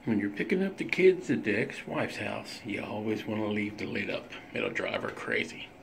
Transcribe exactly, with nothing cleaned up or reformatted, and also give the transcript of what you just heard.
When you're picking up the kids at the ex-wife's house, you always want to leave the lid up. It'll drive her crazy.